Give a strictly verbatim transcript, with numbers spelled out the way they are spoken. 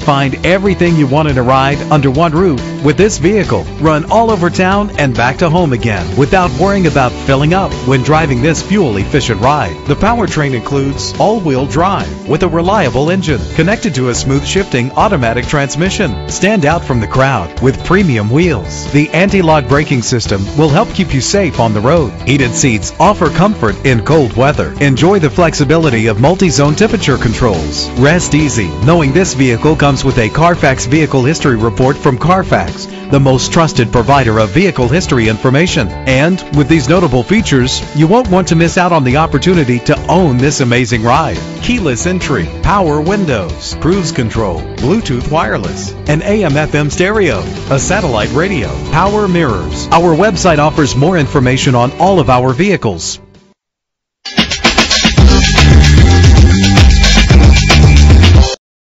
Find everything you want in a ride under one roof with this vehicle. Run all over town and back to home again without worrying about filling up when driving this fuel-efficient ride. The powertrain includes all-wheel drive with a reliable engine connected to a smooth shifting automatic transmission. Stand out from the crowd with premium wheels. The anti-lock braking system will help keep you safe on the road. Heated seats offer comfort in cold weather. Enjoy the flexibility of multi-zone temperature controls. Rest easy knowing this vehicle comes with a Carfax Vehicle History Report from Carfax, the most trusted provider of vehicle history information. And with these notable features, you won't want to miss out on the opportunity to own this amazing ride. Keyless entry, power windows, cruise control, Bluetooth wireless, an A M F M stereo, a satellite radio, power mirrors. Our website offers more information on all of our vehicles.